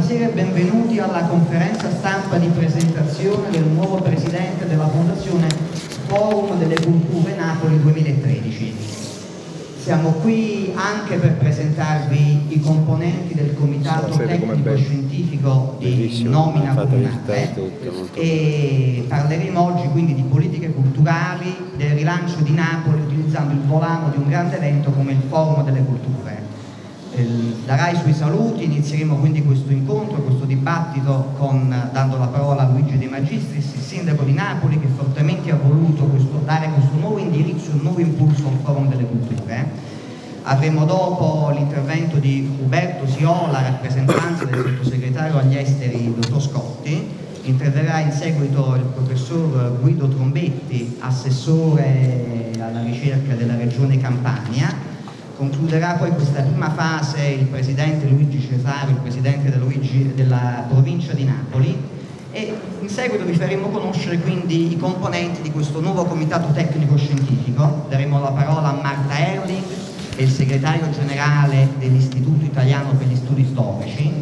buonasera e benvenuti alla conferenza stampa di presentazione del nuovo presidente della Fondazione Forum delle Culture Napoli 2013. Siamo qui anche per presentarvi i componenti del comitato tecnico scientifico di nomina comunale e parleremo oggi quindi di politiche culturali, del rilancio di Napoli utilizzando il volano di un grande evento come il Forum delle Culture. Darai sui saluti, inizieremo quindi questo incontro, questo dibattito dando la parola a Luigi De Magistris, il sindaco di Napoli, che fortemente ha voluto dare questo nuovo indirizzo, un nuovo impulso al Forum delle Culture. Avremo dopo l'intervento di Uberto Siola, rappresentante del sottosegretario agli esteri, dottor Scotti. Interverrà in seguito il professor Guido Trombetti, assessore alla ricerca della Regione Campania. Concluderà poi questa prima fase il presidente Luigi Cesaro, il presidente della provincia di Napoli, e in seguito vi faremo conoscere quindi i componenti di questo nuovo comitato tecnico scientifico. Daremo la parola a Marta Erling, che è il segretario generale dell'Istituto Italiano per gli Studi Storici.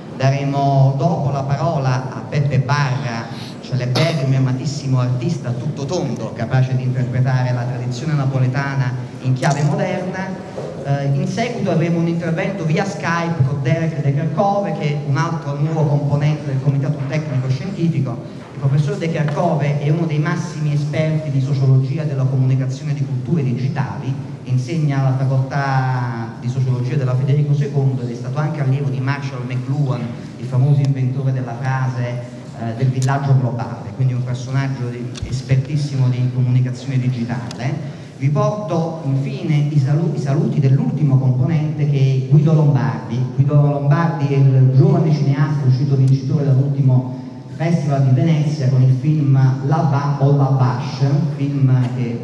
Daremo dopo la parola a Peppe Barra, celeberrimo e amatissimo artista tutto tondo, capace di interpretare la tradizione napoletana in chiave moderna. In seguito avremo un intervento via Skype con Derek De Kerchove, che è un altro nuovo componente del comitato tecnico scientifico. Il professor De Kerchove è uno dei massimi esperti di sociologia della comunicazione di culture digitali, insegna alla facoltà di sociologia della Federico II ed è stato anche allievo di Marshall McLuhan, il famoso inventore della frase del villaggio globale, quindi un personaggio espertissimo di comunicazione digitale. Vi porto infine i saluti dell'ultimo componente, che è Guido Lombardi. Guido Lombardi è il giovane cineasta uscito vincitore dall'ultimo Festival di Venezia con il film La Vache, film che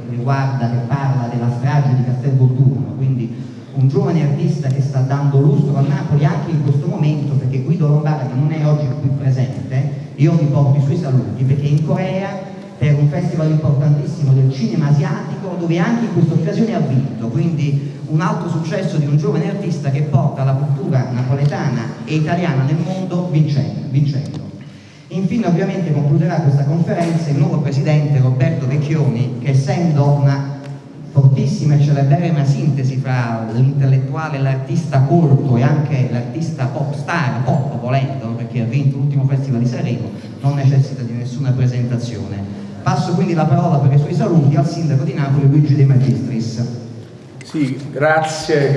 parla della strage di Castel Volturno, quindi un giovane artista che sta dando lustro a Napoli anche in questo momento, perché Guido Lombardi non è oggi qui presente. Io vi porto i suoi saluti perché in Corea, per un festival importantissimo del cinema asiatico, dove anche in questa occasione ha vinto, quindi un altro successo di un giovane artista che porta la cultura napoletana e italiana nel mondo vincendo. Infine ovviamente concluderà questa conferenza il nuovo presidente Roberto Vecchioni, che essendo una fortissima e celeberrima sintesi fra l'intellettuale, l'artista colto e anche l'artista pop star, pop volendo, perché ha vinto l'ultimo festival di Sanremo, non necessita di nessuna presentazione. Passo quindi la parola per i suoi saluti al sindaco di Napoli Luigi De Magistris. Sì, grazie.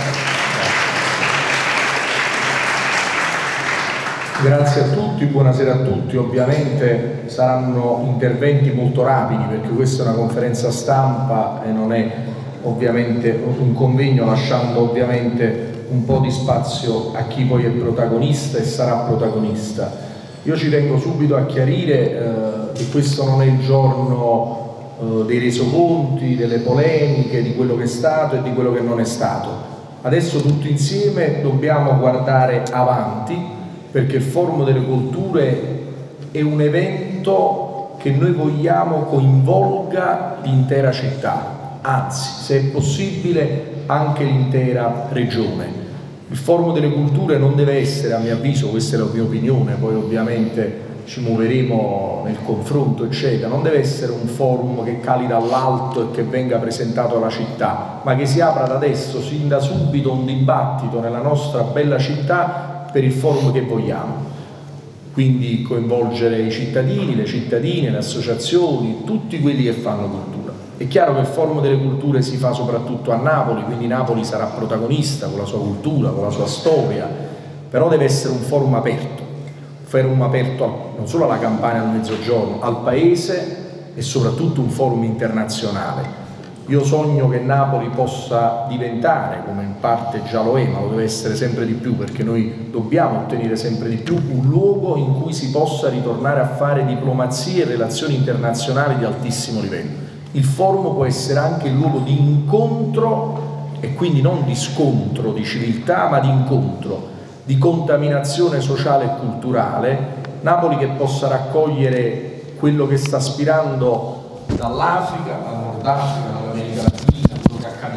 Grazie a tutti, buonasera a tutti. Ovviamente saranno interventi molto rapidi perché questa è una conferenza stampa e non è ovviamente un convegno, lasciando ovviamente un po' di spazio a chi poi è protagonista e sarà protagonista. Io ci tengo subito a chiarire che questo non è il giorno dei resoconti, delle polemiche, di quello che è stato e di quello che non è stato. Adesso tutti insieme dobbiamo guardare avanti, perché il Forum delle Culture è un evento che noi vogliamo coinvolga l'intera città, anzi, se è possibile, anche l'intera regione. Il Forum delle Culture non deve essere, a mio avviso, questa è la mia opinione, poi ovviamente ci muoveremo nel confronto eccetera, non deve essere un forum che cali dall'alto e che venga presentato alla città, ma che si apra da adesso, sin da subito, un dibattito nella nostra bella città per il forum che vogliamo. Quindi coinvolgere i cittadini, le cittadine, le associazioni, tutti quelli che fanno cultura. È chiaro che il Forum delle Culture si fa soprattutto a Napoli, quindi Napoli sarà protagonista con la sua cultura, con la sua storia, però deve essere un forum aperto non solo alla Campania, al Mezzogiorno, al Paese e soprattutto un forum internazionale. Io sogno che Napoli possa diventare, come in parte già lo è, ma lo deve essere sempre di più, perché noi dobbiamo ottenere sempre di più, un luogo in cui si possa ritornare a fare diplomazia e relazioni internazionali di altissimo livello. Il forum può essere anche il luogo di incontro e quindi non di scontro, di civiltà, ma di incontro, di contaminazione sociale e culturale. Napoli che possa raccogliere quello che sta aspirando dall'Africa, dal Nord Africa, dall'America Latina, quello che accade in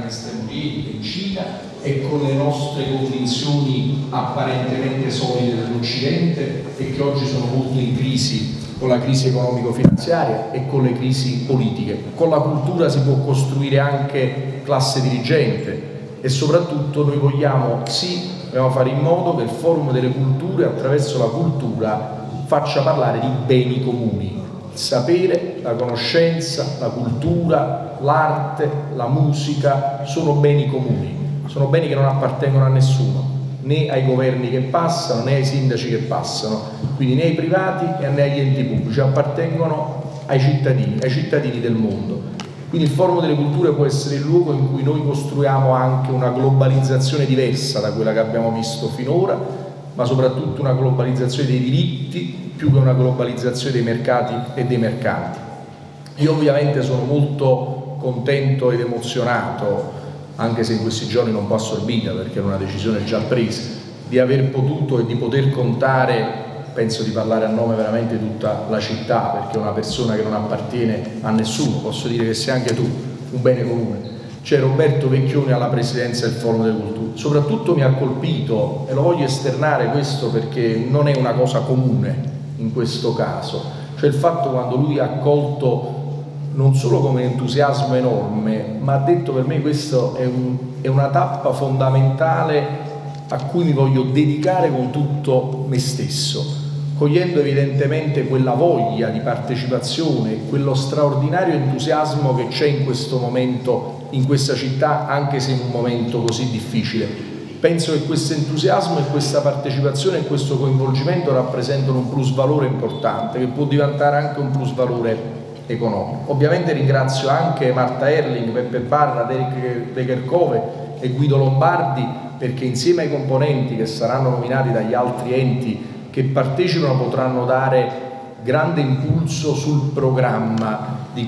in Estremo Oriente, in Cina, e con le nostre convinzioni apparentemente solide dell'Occidente e che oggi sono molto in crisi con la crisi economico-finanziaria e con le crisi politiche. Con la cultura si può costruire anche classe dirigente e soprattutto noi vogliamo fare in modo che il Forum delle Culture, attraverso la cultura, faccia parlare di beni comuni. Il sapere, la conoscenza, la cultura, l'arte, la musica sono beni comuni, sono beni che non appartengono a nessuno, né ai governi che passano, né ai sindaci che passano, quindi né ai privati né agli enti pubblici, appartengono ai cittadini del mondo. Quindi il Forum delle Culture può essere il luogo in cui noi costruiamo anche una globalizzazione diversa da quella che abbiamo visto finora, ma soprattutto una globalizzazione dei diritti più che una globalizzazione dei mercati e dei mercanti. Io ovviamente sono molto contento ed emozionato, anche se in questi giorni non po' assorbita perché era una decisione già presa, di aver potuto e di poter contare, penso di parlare a nome veramente di tutta la città, perché una persona che non appartiene a nessuno, posso dire che sei anche tu un bene comune. C'è Roberto Vecchioni alla presidenza del Forum delle Culture. Soprattutto mi ha colpito, e lo voglio esternare questo perché non è una cosa comune in questo caso, cioè il fatto quando lui ha accolto non solo come entusiasmo enorme, ma ha detto: per me questo è una tappa fondamentale a cui mi voglio dedicare con tutto me stesso, cogliendo evidentemente quella voglia di partecipazione, quello straordinario entusiasmo che c'è in questo momento in questa città, anche se in un momento così difficile. Penso che questo entusiasmo e questa partecipazione e questo coinvolgimento rappresentano un plusvalore importante, che può diventare anche un plusvalore economico. Ovviamente ringrazio anche Marta Erling, Peppe Barra, Derek De Kerchove e Guido Lombardi, perché insieme ai componenti che saranno nominati dagli altri enti che partecipano potranno dare grande impulso sul programma di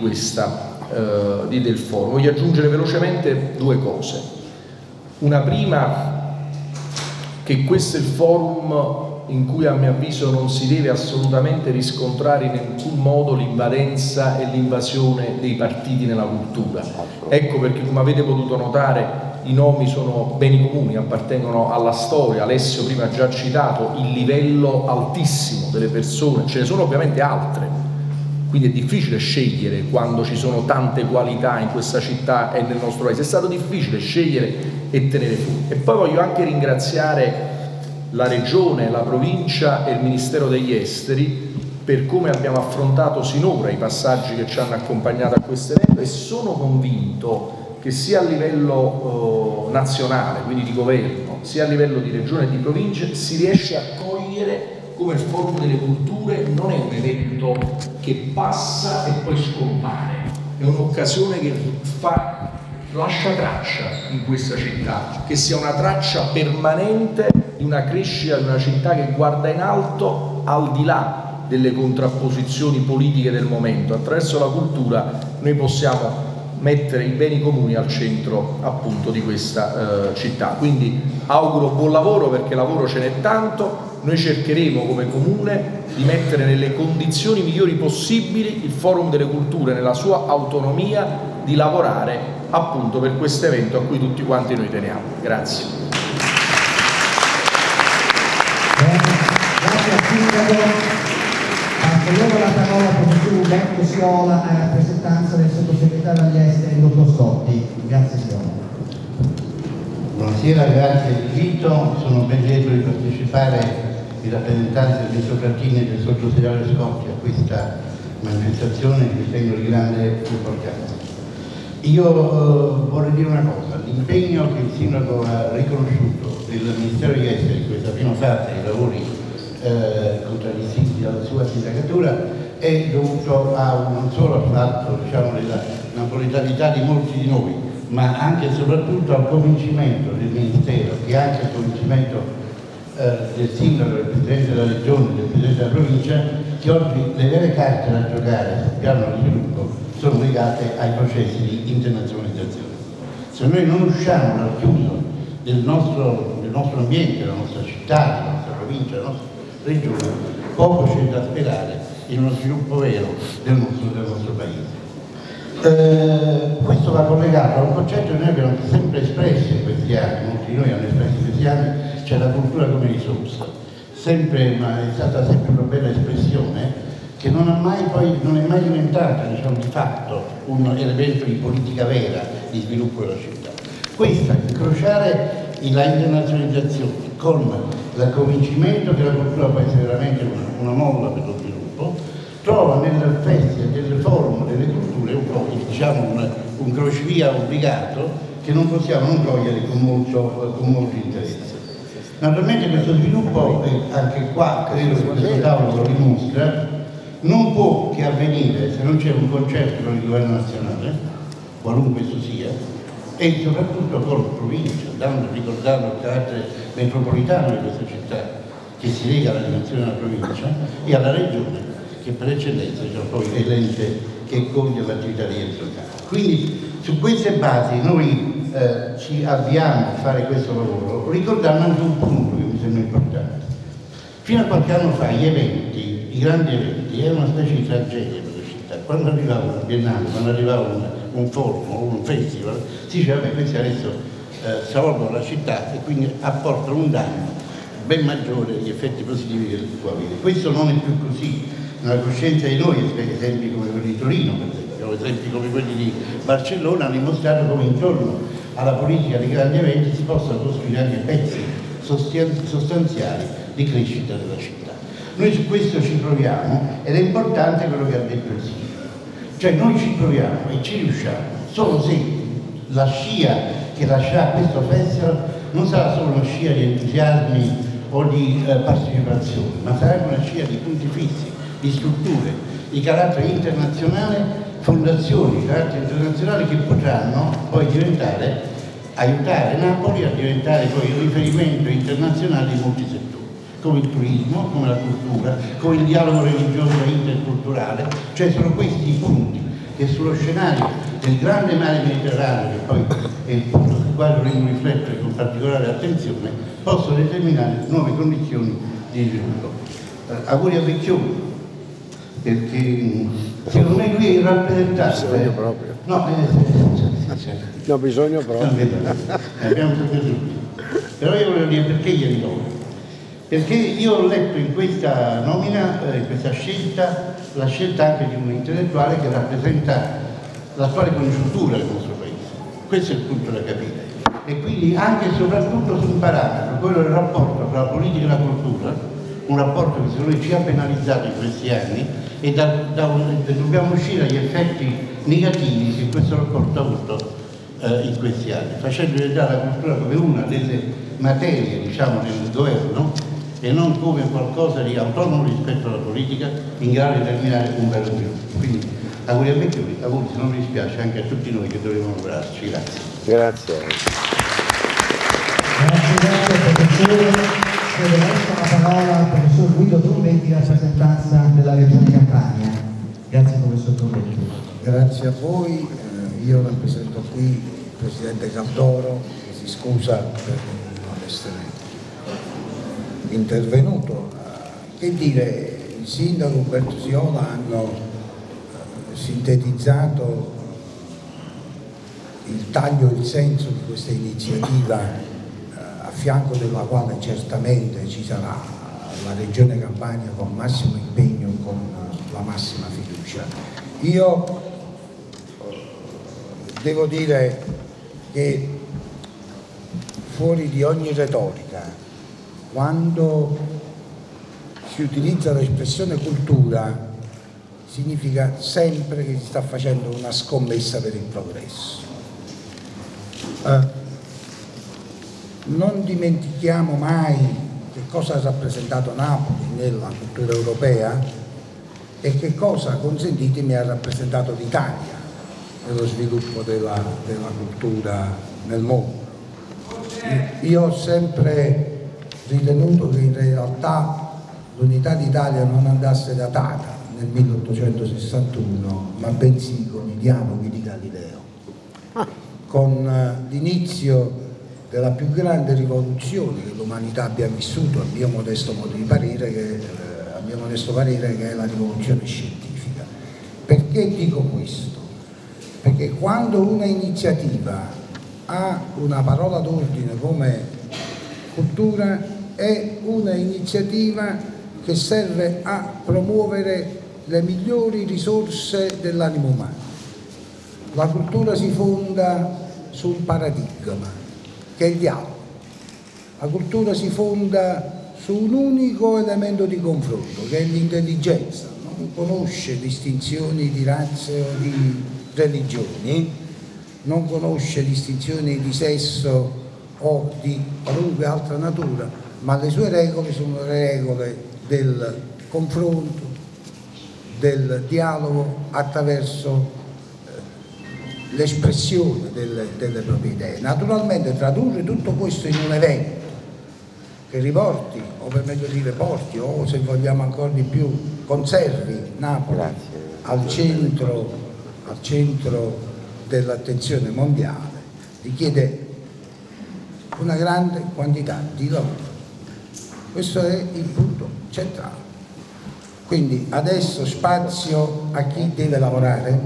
del forum. Voglio aggiungere velocemente due cose. Una prima, che questo è il forum in cui a mio avviso non si deve assolutamente riscontrare in alcun modo l'invadenza e l'invasione dei partiti nella cultura. Ecco perché, come avete potuto notare, i nomi sono beni comuni, appartengono alla storia. Alessio prima ha già citato il livello altissimo delle persone, ce ne sono ovviamente altre, quindi è difficile scegliere quando ci sono tante qualità in questa città e nel nostro paese. È stato difficile scegliere e tenere fuori. E poi voglio anche ringraziare la Regione, la Provincia e il Ministero degli Esteri per come abbiamo affrontato sinora i passaggi che ci hanno accompagnato a questo evento, e sono convinto che sia a livello nazionale, quindi di governo, sia a livello di regione e di province, si riesce a cogliere come il Forum delle Culture non è un evento che passa e poi scompare, è un'occasione che lascia traccia in questa città, che sia una traccia permanente di una crescita di una città che guarda in alto al di là delle contrapposizioni politiche del momento. Attraverso la cultura noi possiamo mettere i beni comuni al centro appunto di questa città. Quindi auguro buon lavoro, perché lavoro ce n'è tanto. Noi cercheremo come comune di mettere nelle condizioni migliori possibili il Forum delle Culture, nella sua autonomia, di lavorare appunto per questo evento a cui tutti quanti noi teniamo. Grazie. Grazie al Sindaco. Passo la parola con Umberto Siola a rappresentanza del sottosegretario agli esteri, dottor Scotti. Grazie Siola. Buonasera, grazie all'invito. Sono ben lieto di partecipare in rappresentanza del ministro Frattini e del sottosegretario Scotti a questa manifestazione che ritengo di grande importanza. Io vorrei dire una cosa: l'impegno che il Sindaco ha riconosciuto del Ministero degli Esteri in questa prima fase dei lavori contraddistinti dalla sua sindacatura è dovuto non solo al fatto, diciamo, della napoletalità di molti di noi, ma anche e soprattutto al convincimento del Ministero, che anche il convincimento del Sindaco, del Presidente della Regione, del Presidente della Provincia, che oggi le vere carte da giocare sul piano di sviluppo sono legate ai processi di internazionalizzazione. Se noi non usciamo dal chiuso del nostro ambiente, della nostra città, della nostra provincia, della nostra regione, poco c'è da sperare in uno sviluppo vero del nostro paese. Questo va collegato a un concetto che noi abbiamo sempre espresso in questi anni, molti di noi hanno espresso in questi anni, cioè la cultura come risorsa. Ma è stata sempre una bella espressione che non è mai diventata, diciamo, di fatto un elemento di politica vera di sviluppo della città. Questa, incrociare la internazionalizzazione con il convincimento che la cultura può essere veramente una molla per lo sviluppo, trova nel festival, nel forum delle culture un po', diciamo, un crocevia obbligato che non possiamo non cogliere con molto interesse. Naturalmente questo sviluppo, anche qua credo che questo tavolo lo dimostra, non può che avvenire se non c'è un concerto con il governo nazionale, qualunque esso sia, e soprattutto con la provincia, ricordando il carattere metropolitano di questa città che si lega alla dimensione della provincia e alla regione, che per eccellenza poi è l'ente che coglie l'attività di ente locale. Quindi su queste basi noi ci avviamo a fare questo lavoro, ricordando anche un punto che mi sembra importante. Fino a qualche anno fa i grandi eventi, erano una specie di tragedia per la città. Quando arrivava una biennale, quando arrivava un forum o un festival, si diceva che questi adesso salvano la città e quindi apportano un danno ben maggiore degli effetti positivi che può avere. Questo non è più così. Nella coscienza di noi, esempi come quelli di Torino, per esempio, esempi come quelli di Barcellona, hanno dimostrato come intorno alla politica dei grandi eventi si possano costruire anche pezzi sostanziali di crescita della città. Noi su questo ci proviamo ed è importante quello che ha detto il sindaco. Cioè noi ci proviamo e ci riusciamo solo se la scia che lascerà questo festival non sarà solo una scia di entusiasmi o di partecipazione, ma sarà una scia di punti fissi, di strutture di carattere internazionale, fondazioni di carattere internazionale che potranno poi aiutare Napoli a diventare poi il riferimento internazionale di molti settori, come il turismo, come la cultura, come il dialogo religioso e interculturale. Cioè sono questi i punti che sullo scenario del grande mare Mediterraneo, che poi è il punto sul quale dovremmo riflettere con particolare attenzione, possono determinare nuove condizioni di sviluppo. Auguri a Vecchioni, perché secondo me lui è il rappresentante. Bisogno proprio. No, bisogno proprio. Abbiamo sapere tutti. Però io volevo dire perché ieri dopo. Perché io ho letto in questa nomina, in questa scelta, la scelta anche di un intellettuale che rappresenta l'attuale congiuntura del nostro paese. Questo è il punto da capire. E quindi anche e soprattutto su un parametro, quello del rapporto tra la politica e la cultura, un rapporto che secondo me ci ha penalizzato in questi anni e dobbiamo uscire dagli effetti negativi che questo rapporto ha avuto in questi anni, facendo diventare la cultura come una delle materie, diciamo, del governo e non come qualcosa di autonomo rispetto alla politica in grado di determinare un bello sviluppo. Quindi auguri a Vecchioni, auguri, se non mi dispiace, anche a tutti noi che dovremmo lavorarci. Grazie. Grazie. Grazie professore. Adesso la parola al professor Guido Trombetti, rappresentanza della Regione Campania. Grazie professor Trombetti. Grazie a voi, io rappresento qui il Presidente Caldoro, che si scusa per non essere intervenuto. Che dire, il Sindaco Umberto Siola hanno sintetizzato il taglio e il senso di questa iniziativa, a fianco della quale certamente ci sarà la Regione Campania con massimo impegno e con la massima fiducia. Io devo dire che fuori di ogni retorica, quando si utilizza l'espressione cultura, significa sempre che si sta facendo una scommessa per il progresso. Non dimentichiamo mai che cosa ha rappresentato Napoli nella cultura europea e che cosa, consentitemi, ha rappresentato l'Italia nello sviluppo della cultura nel mondo. Io ho sempre ritenuto che in realtà l'unità d'Italia non andasse datata nel 1861, ma bensì con i dialoghi di Galileo, con l'inizio della più grande rivoluzione che l'umanità abbia vissuto, a mio modesto parere, che è la rivoluzione scientifica. Perché dico questo? perché quando una iniziativa ha una parola d'ordine come cultura, è una iniziativa che serve a promuovere le migliori risorse dell'animo umano. La cultura si fonda su un paradigma, che è il dialogo. La cultura si fonda su un unico elemento di confronto, che è l'intelligenza. Non conosce distinzioni di razze o di religioni, non conosce distinzioni di sesso o di qualunque altra natura, ma le sue regole sono le regole del confronto, del dialogo attraverso l'espressione delle proprie idee. Naturalmente tradurre tutto questo in un evento che riporti, o per meglio dire porti, o se vogliamo ancora di più, conservi Napoli al centro dell'attenzione mondiale, richiede una grande quantità di lavoro. Questo è il punto centrale. Quindi adesso spazio a chi deve lavorare,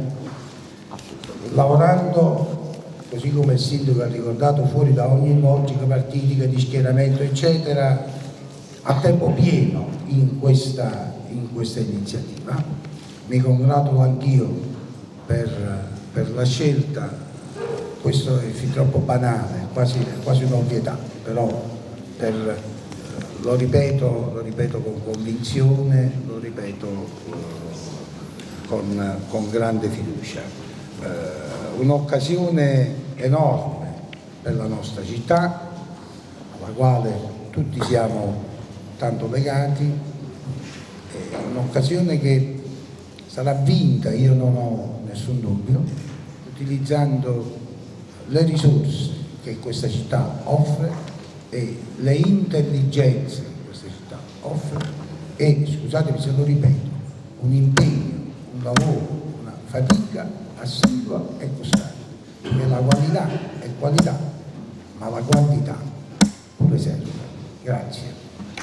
lavorando, così come il sindaco ha ricordato, fuori da ogni logica partitica di schieramento eccetera, a tempo pieno in questa iniziativa. Mi congratulo anch'io per la scelta, questo è fin troppo banale, quasi un'ovvietà, però lo ripeto con convinzione, lo ripeto con grande fiducia. Un'occasione enorme per la nostra città, alla quale tutti siamo tanto legati, un'occasione che sarà vinta, io non ho nessun dubbio, utilizzando le risorse che questa città offre e le intelligenze che questa città offre e, scusatemi se lo ripeto, un impegno, un lavoro, una fatica assidua e costante, perché la qualità è qualità, ma la quantità pure serve. Grazie.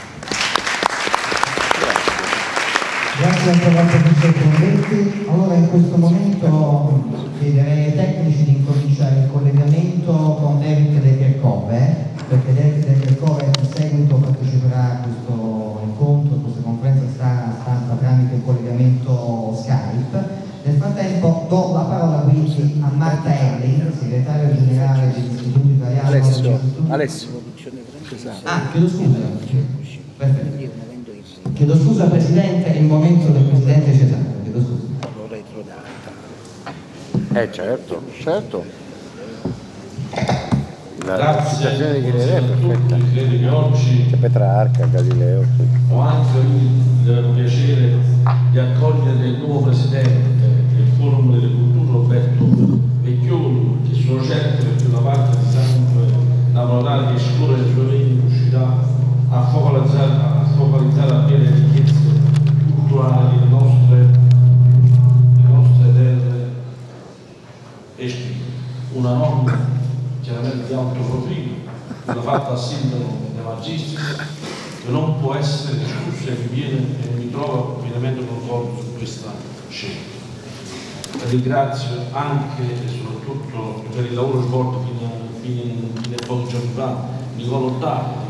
Grazie ancora al professor Convetti. Allora in questo momento chiederei ai tecnici di incominciare il collegamento con Eric De Kerchove, perché Eric De Kerchove in seguito parteciperà a questo incontro, a questa conferenza stampa tramite il collegamento Skype. Nel frattempo do la parola quindi a Marta Elli, segretario generale dell'Istituto Italiano. Alessio. Chiedo scusa. Perfetto. Chiedo scusa Presidente, è il momento del Presidente Cesare, chiedo scusa. Certo. Grazie a tutti, credo che oggi c'è Petrarca, Galileo. ho anche il piacere di accogliere il nuovo Presidente del Forum delle Culture, Roberto Vecchioni, che sono certo che una parte di sangue napoletano che scorre le sue vene riuscirà a focalizzare a piene le ricchezze culturali le nostre terre estive. Una norma chiaramente di alto profilo, quella fatta al sindaco De Magistris, che non può essere discussa e mi trovo pienamente concordo su questa scelta. Ringrazio anche e soprattutto per il lavoro svolto fino a pochi giorni fa Nicolò Dai,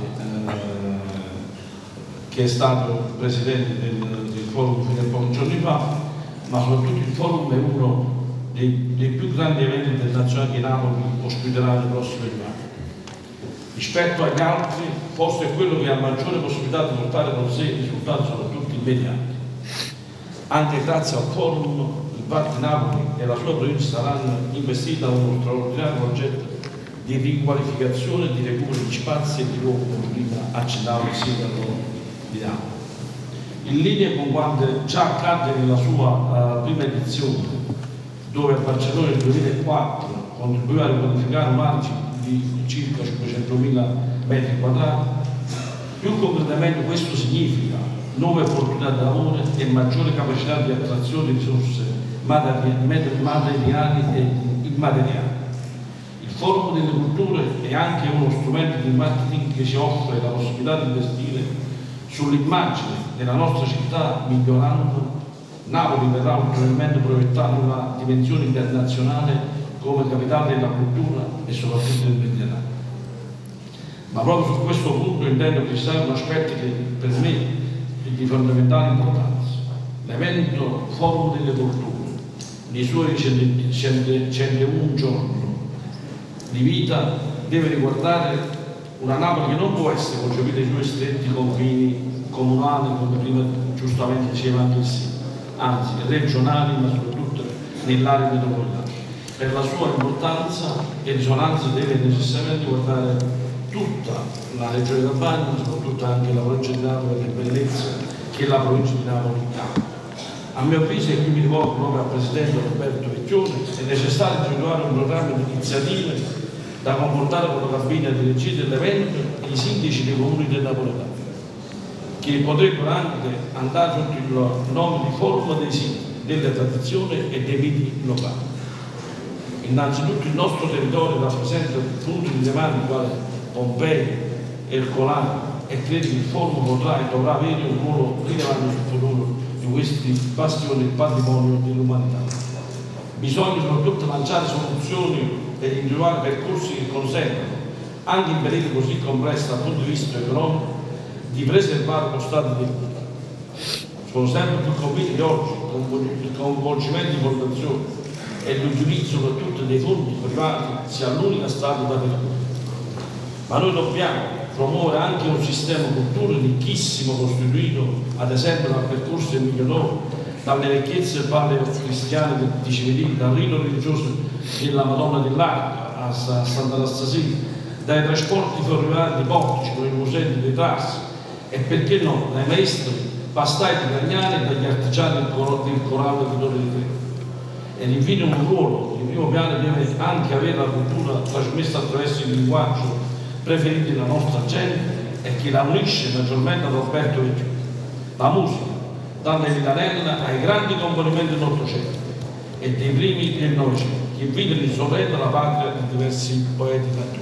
che è stato il presidente del forum fino a pochi giorni fa, ma soprattutto il forum è uno dei più grandi eventi internazionali che Napoli ospiterà nei prossimi anni. Rispetto agli altri, forse è quello che ha maggiore possibilità di portare con sé risultati soprattutto immediati. Anche grazie al forum, il Val di Napoli e la sua provincia saranno investiti da uno straordinario progetto di riqualificazione e di recupero di spazi e di luoghi, come prima accennava il sindaco di Napoli. In linea con quanto già accadde nella sua prima edizione, dove a Barcellona nel 2004 contribuiva a riqualificare un area di circa 500.000 metri quadrati, più concretamente questo significa nuove opportunità di lavoro e maggiore capacità di attrazione di risorse materiali e immateriali. Il Forum delle Culture è anche uno strumento di marketing che ci offre la possibilità di investire sull'immagine della nostra città, migliorando Napoli verrà ulteriormente proiettata in una dimensione internazionale come capitale della cultura e soprattutto del Mediterraneo. Ma proprio su questo punto intendo fissare un aspetto che per me è di fondamentale importanza. L'evento Forum delle Culture, nei suoi 101 giorni di vita, deve riguardare una Napoli che non può essere concepita ai suoi stretti confini comunali, come prima giustamente diceva anche il sindaco, anzi regionali, ma soprattutto nell'area metropolitana. Per la sua importanza e risonanza deve necessariamente guardare tutta la regione Campania, ma soprattutto anche la provincia di Napoli, che bellezza che la provincia di Napoli ha. A mio avviso, e qui mi rivolgo proprio al Presidente Roberto Vecchioni, è necessario individuare un programma di iniziative da confrontare con la cabina di regia dell'evento e i sindaci dei comuni del Napoletano, che potrebbero anche andare sotto il nome di Forum dei siti, delle tradizioni e dei miti locali. Innanzitutto il nostro territorio rappresenta punti rilevanti quali Pompei, Ercolano, e credo che il forum potrà e dovrà avere un ruolo rilevante sul futuro di questi bastioni del patrimonio dell'umanità. Bisogna soprattutto lanciare soluzioni per individuare percorsi che consentano, anche in periodi così complessi dal punto di vista economico, di preservare lo stato di vita. Sono sempre più convinto che oggi il coinvolgimento di fondazioni e l'utilizzo soprattutto dei fondi privati sia l'unica strada da percorrere. Ma noi dobbiamo promuovere anche un sistema culturale ricchissimo, costituito ad esempio dal percorso del Migliodoro, dalle vecchiezze paleo-cristiane di Cividini, dal rito religioso della Madonna dell'Arca a Sant'Anastasia, dai trasporti ferroviari portici con i musei delle trasse e perché no, dai maestri pastai di Gagnani e dagli artigiani del corallo di Torre di Trento. Ed infine un ruolo di primo piano deve anche avere la cultura trasmessa attraverso il linguaggio preferito della nostra gente e che la unisce maggiormente a Roberto Vecchioni. La musica, dalle ritanella ai grandi componimenti dell'Ottocento e dei primi del Novecento, che vedono in sorretta la patria di diversi poeti cantori.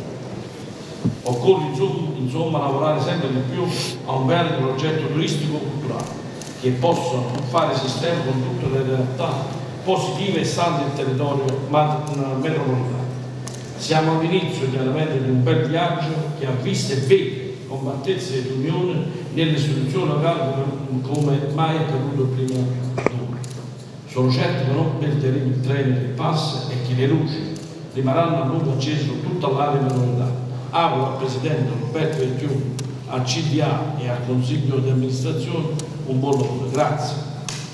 Occorre insomma lavorare sempre di più a un vero progetto turistico-culturale che possa fare sistema con tutte le realtà positive e sane del territorio metropolitano. Siamo all'inizio chiaramente di un bel viaggio che ha visto e vede compattezza ed unione nelle istituzioni locali come mai è accaduto prima d'ora. Sono certo che non perderemo il treno che passa e che le luci rimarranno a lungo accese su tutta l'area metropolitana. Auguro al Presidente Roberto Vecchioni, al CDA e al Consiglio di amministrazione un buon lavoro. Grazie.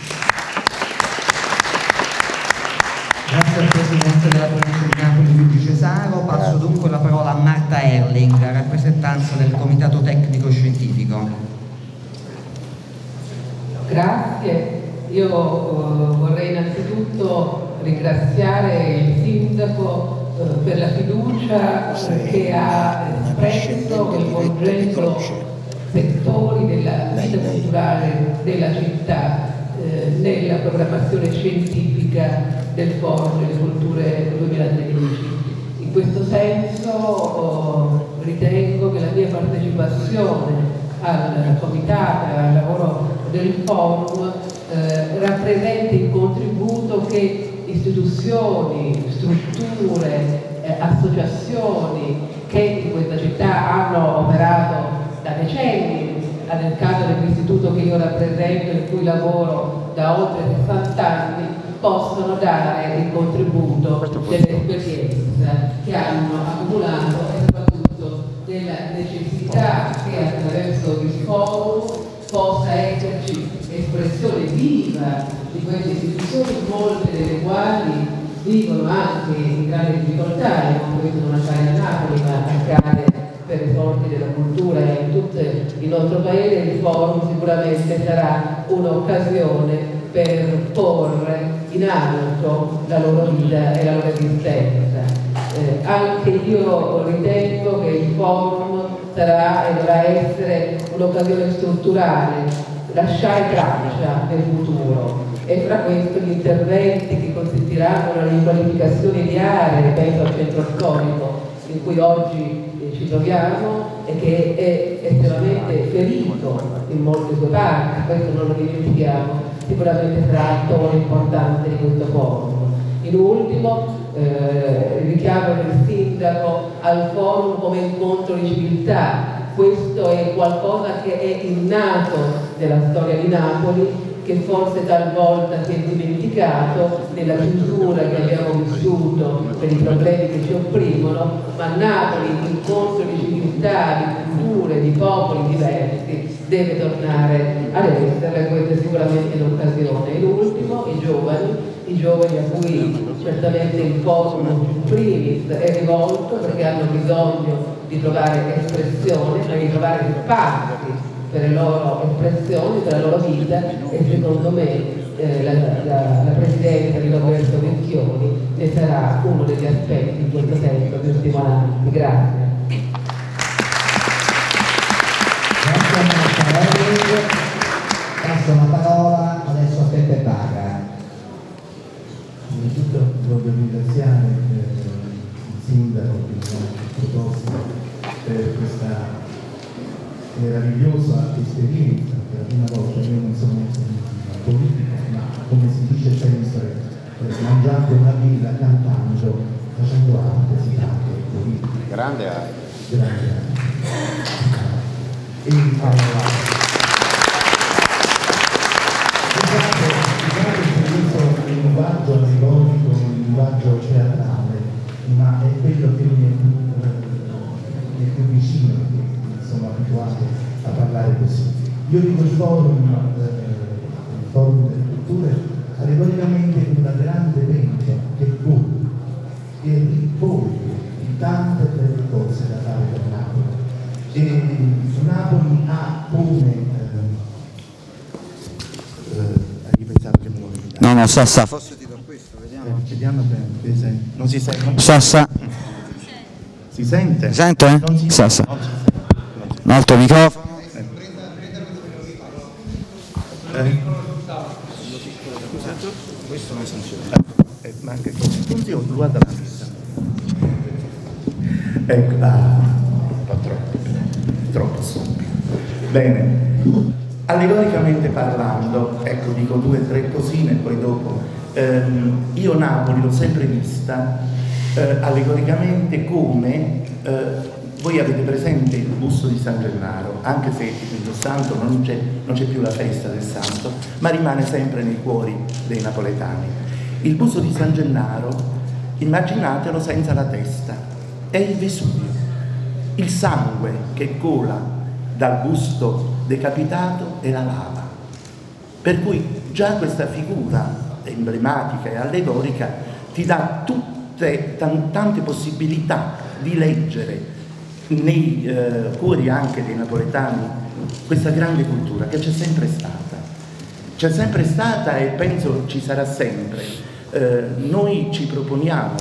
Grazie al Presidente della Provincia di Napoli Luigi Cesaro. Passo dunque la parola a Marta Erling, a rappresentanza del Comitato Tecnico Scientifico. Grazie. Io vorrei innanzitutto ringraziare il Sindaco per la fiducia che ha espresso coinvolgendo settori della vita culturale della città nella programmazione scientifica del Forum delle Culture 2013. In questo senso ritengo che la mia partecipazione al comitato e al lavoro del Forum rappresenti il contributo che istituzioni, strutture, associazioni che in questa città hanno operato da decenni, nel caso dell'istituto che io rappresento, in cui lavoro da oltre 60 anni, possono dare il contributo dell'esperienza che hanno accumulato e soprattutto della necessità che attraverso il forum possa esserci espressione viva di queste istituzioni, molte delle quali vivono anche in grande difficoltà, e non questo non accade a Napoli, ma accade per i sorti della cultura in tutto il nostro paese. Il forum sicuramente sarà un'occasione per porre in alto la loro vita e la loro esistenza. Anche io ritengo che il forum sarà e dovrà essere un'occasione strutturale, lasciare traccia del futuro, e fra questo gli interventi che consentiranno la riqualificazione di aree, penso al centro storico in cui oggi ci troviamo e che è estremamente ferito in molte sue parti, questo non lo dimentichiamo, sicuramente sarà attore importante di questo forum. In ultimo, richiamo il sindaco al forum come incontro di civiltà. Questo è qualcosa che è innato nella storia di Napoli, che forse talvolta si è dimenticato nella chiusura che abbiamo vissuto per i problemi che ci opprimono, ma Napoli, incontro di civiltà, di culture, di popoli diversi, deve tornare ad essere. Questa è sicuramente l'occasione. In ultimo, i giovani a cui certamente il forum in primis è rivolto, perché hanno bisogno di trovare espressione, di trovare spazi per le loro espressioni, per la loro vita, e secondo me la presidenza di Roberto Vecchioni ne sarà uno degli aspetti in questo senso più stimolanti. Grazie. Grazie a Marcello. Passo la parola adesso a Peppe Paga. Innanzitutto voglio ringraziare il sindaco che mi ha proposto per questa meravigliosa esperienza, per la prima volta. Io non sono un politico, ma come si dice sempre, mangiando una villa, cantando, facendo arte, si fa anche politica. Grande arte. Grande arte. Il linguaggio allegorico, il linguaggio teatrale, ma è quello che mi è più vicino, che sono abituato a parlare così. Io dico il forum delle culture allegoricamente una grande pentola che bolle e ribolle di tante belle cose da fare per Napoli. E Napoli ha come pensavo che me lo vediamo. No, Sassa, forse ti do questo, vediamo. Vediamo bene, non si sente? Sassa. Si sente? Si sente? Non si Sassa. non si sente. Un altro microfono. Questo non funziona. Ma anche così funziona, guarda la vista. Ecco, un po' troppo stupido. Bene. Allegoricamente parlando, ecco, dico 2 o 3 cosine, poi dopo. Io Napoli l'ho sempre vista allegoricamente come voi avete presente il busto di San Gennaro, anche se il santo non c'è più la festa del santo, ma rimane sempre nei cuori dei napoletani. Il busto di San Gennaro, immaginatelo senza la testa, è il Vesuvio, il sangue che cola dal busto decapitato è la lava, per cui già questa figura emblematica e allegorica ti dà tante possibilità di leggere nei cuori anche dei napoletani questa grande cultura che c'è sempre stata e penso ci sarà sempre. Noi ci proponiamo,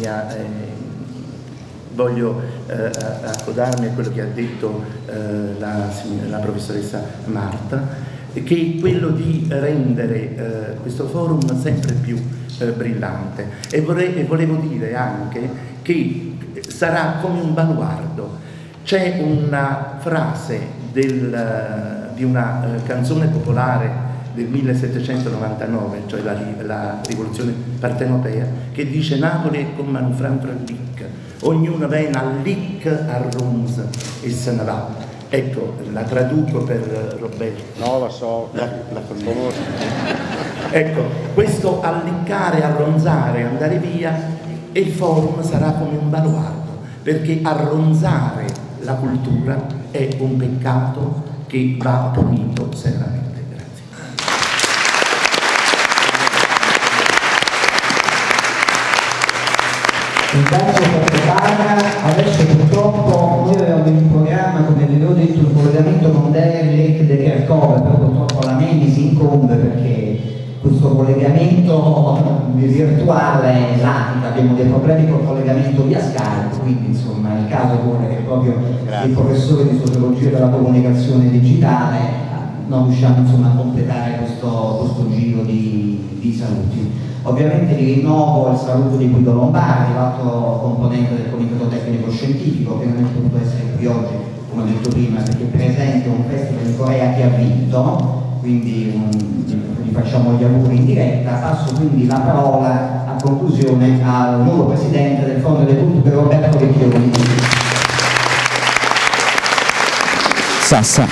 voglio accodarmi a quello che ha detto la professoressa Marta, che è quello di rendere questo forum sempre più brillante, e volevo dire anche che sarà come un baluardo. C'è una frase di una canzone popolare del 1799, cioè la rivoluzione partenopea, che dice: Napoli è come un franfrandic, ognuno viene all'ic a Rums e se ne va. Ecco, la traduco per Roberto. No, la so. La conosco. Ecco, questo alliccare, arronzare, andare via, e il forum sarà come un baluardo, perché arronzare la cultura è un peccato che va punito severamente. Intanto adesso purtroppo noi avevamo in programma, come vi avevo detto, il collegamento con Derek De Kerkhove, però purtroppo la Meni si incombe perché questo collegamento virtuale latica, abbiamo dei problemi col collegamento via Skype, quindi insomma il caso vuole che proprio il professore di sociologia della comunicazione digitale non riusciamo insomma a completare questo giro di saluti. Ovviamente vi rinnovo il saluto di Guido Lombardi, l'altro componente del comitato tecnico scientifico, che non è potuto essere qui oggi, come ho detto prima, perché è presente un festival in Corea che ha vinto, quindi gli facciamo gli auguri in diretta. Passo quindi la parola a conclusione al nuovo presidente del Fondo delle Culture, Roberto Vecchioni. Sassa.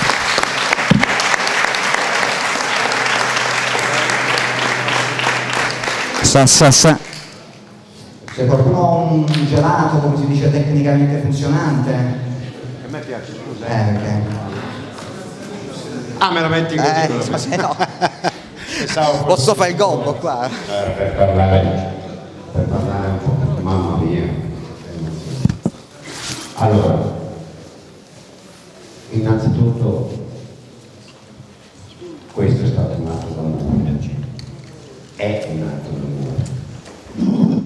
Sa. Se qualcuno ha un gelato, come si dice tecnicamente funzionante. A me piace, scusa. Okay. Ah, me la metti così? Se no. Posso fare il gombo qua? Per parlare un po', mamma mia. Allora, innanzitutto questo è stato un atto d'amore, è un atto d'amore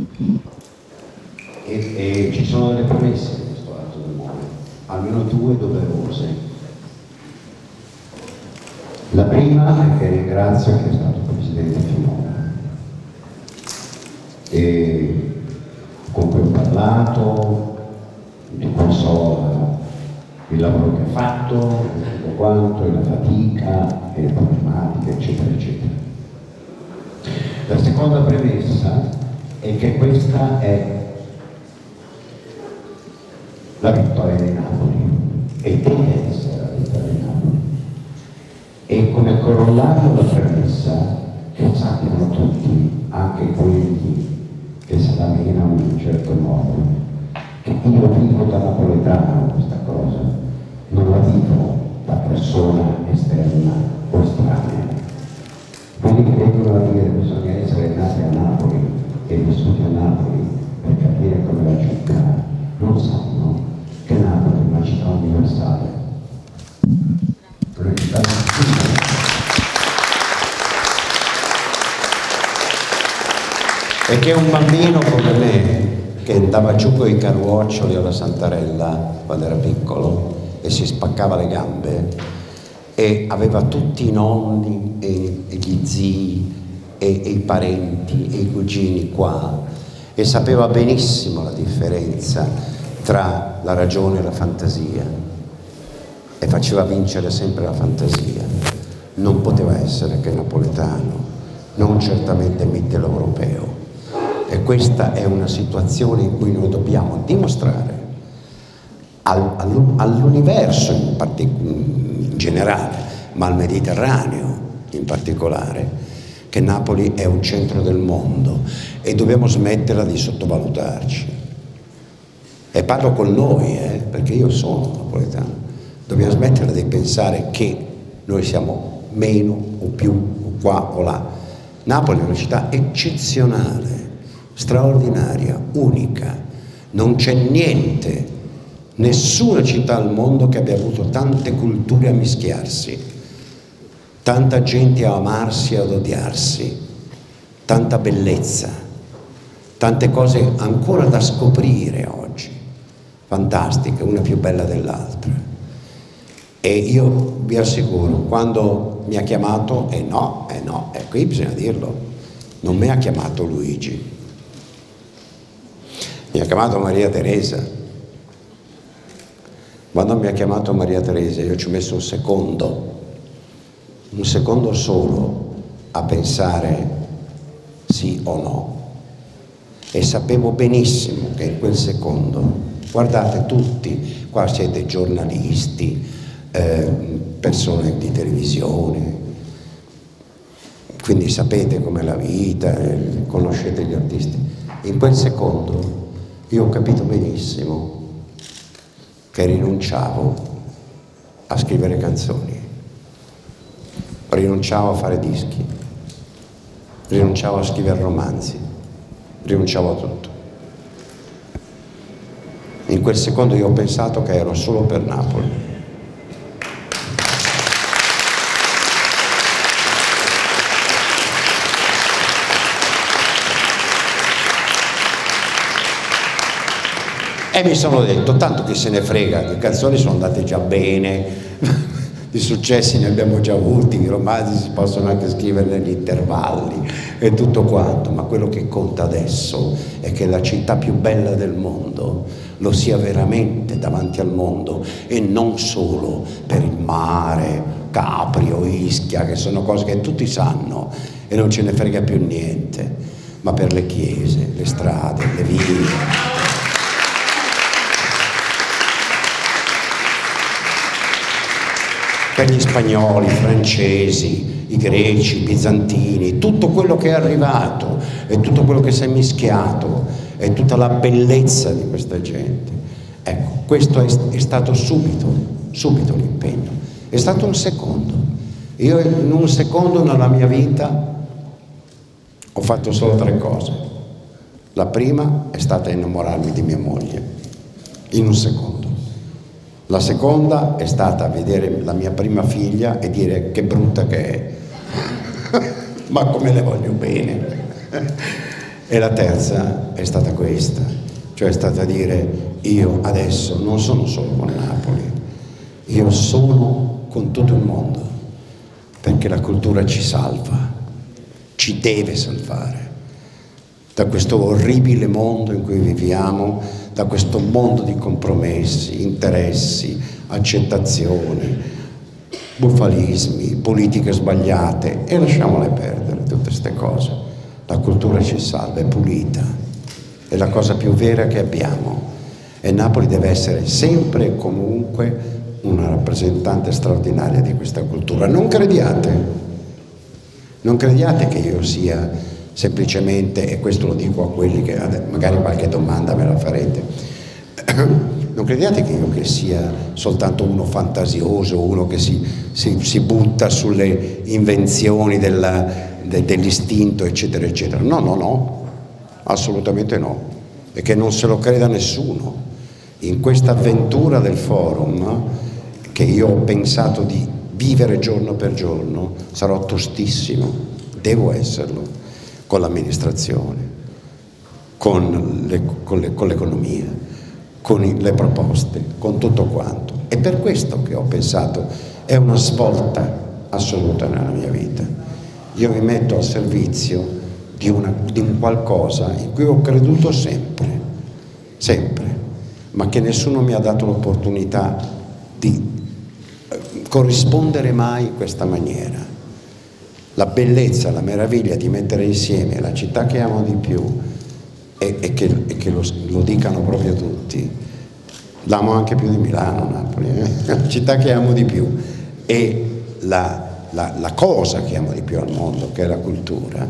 e ci sono delle premesse in questo atto d'amore, almeno due doverose. La prima è che ringrazio che è stato presidente finora e con cui ho parlato, di cui so il lavoro che ha fatto, tutto quanto, e la fatica, e le problematiche, eccetera, eccetera. La seconda premessa è che questa è la vittoria di Napoli e deve essere la vittoria di Napoli. E come corollario la premessa che sappiano tutti, anche quelli che se la menano in un certo modo, che io vivo da napoletano questa cosa, non la vivo da persona esterna o estranea. Quelli che vengono a dire che bisogna essere nati a Napoli e vissuti a Napoli per capire come la città, non sanno che Napoli è una città universale. Una città e che un bambino come me, che andava giù con i carruoccioli alla Santarella quando era piccolo e si spaccava le gambe e aveva tutti i nonni e gli zii e i parenti e i cugini qua e sapeva benissimo la differenza tra la ragione e la fantasia e faceva vincere sempre la fantasia. Non poteva essere che napoletano, non certamente mitteleuropeo. E questa è una situazione in cui noi dobbiamo dimostrare all'universo in generale, ma al Mediterraneo in particolare, che Napoli è un centro del mondo e dobbiamo smetterla di sottovalutarci. E parlo con noi, perché io sono napoletano. Dobbiamo smetterla di pensare che noi siamo meno o più o qua o là. Napoli è una città eccezionale, straordinaria, unica. Non c'è niente, nessuna città al mondo che abbia avuto tante culture a mischiarsi, tanta gente a amarsi e ad odiarsi, tanta bellezza, tante cose ancora da scoprire oggi, fantastiche, una più bella dell'altra. E io vi assicuro, quando mi ha chiamato, qui bisogna dirlo, non mi ha chiamato Luigi, mi ha chiamato Maria Teresa. Quando mi ha chiamato Maria Teresa io ci ho messo un secondo solo a pensare sì o no, e sapevo benissimo che in quel secondo, guardate tutti, qua siete giornalisti, persone di televisione, quindi sapete com'è la vita, conoscete gli artisti. In quel secondo io ho capito benissimo che rinunciavo a scrivere canzoni, rinunciavo a fare dischi, rinunciavo a scrivere romanzi, rinunciavo a tutto. In quel secondo io ho pensato che ero solo per Napoli. E mi sono detto, tanto che se ne frega, le canzoni sono andate già bene, di successi ne abbiamo già avuti, i romanzi si possono anche scrivere negli intervalli e tutto quanto, ma quello che conta adesso è che la città più bella del mondo lo sia veramente davanti al mondo, e non solo per il mare, Capri o Ischia, che sono cose che tutti sanno e non ce ne frega più niente, ma per le chiese, le strade, le vie. Per gli spagnoli, i francesi, i greci, i bizantini, tutto quello che è arrivato e tutto quello che si è mischiato e tutta la bellezza di questa gente. Ecco, questo è stato subito l'impegno. È stato un secondo. Io in un secondo nella mia vita ho fatto solo 3 cose. La prima è stata innamorarmi di mia moglie, in un secondo. La seconda è stata vedere la mia prima figlia e dire che brutta che è, ma come le voglio bene. E la terza è stata questa, cioè è stata dire: io adesso non sono solo con Napoli, io sono con tutto il mondo, perché la cultura ci salva, ci deve salvare da questo orribile mondo in cui viviamo, da questo mondo di compromessi, interessi, accettazioni, bufalismi, politiche sbagliate, e lasciamole perdere tutte queste cose. La cultura ci salva, è pulita, è la cosa più vera che abbiamo, e Napoli deve essere sempre e comunque una rappresentante straordinaria di questa cultura. Non crediate che io sia semplicemente, e questo lo dico a quelli che magari qualche domanda me la farete, non crediate che io che sia soltanto uno fantasioso, uno che si butta sulle invenzioni dell'istinto, eccetera eccetera. No, assolutamente no, e che non se lo creda nessuno. In questa avventura del forum, che io ho pensato di vivere giorno per giorno, sarò tostissimo, devo esserlo, con l'amministrazione, con l'economia, con le proposte, con tutto quanto. È per questo che ho pensato, è una svolta assoluta nella mia vita. Io mi metto al servizio di un qualcosa in cui ho creduto sempre, ma che nessuno mi ha dato l'opportunità di corrispondere mai in questa maniera. La bellezza, la meraviglia di mettere insieme la città che amo di più, e che lo dicano proprio tutti, l'amo anche più di Milano, Napoli, la città che amo di più, e la cosa che amo di più al mondo, che è la cultura.